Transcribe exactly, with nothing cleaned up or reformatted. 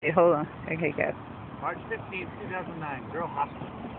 Wait, hold on. Okay, go. March fifteenth, two thousand nine, Girl Hospital.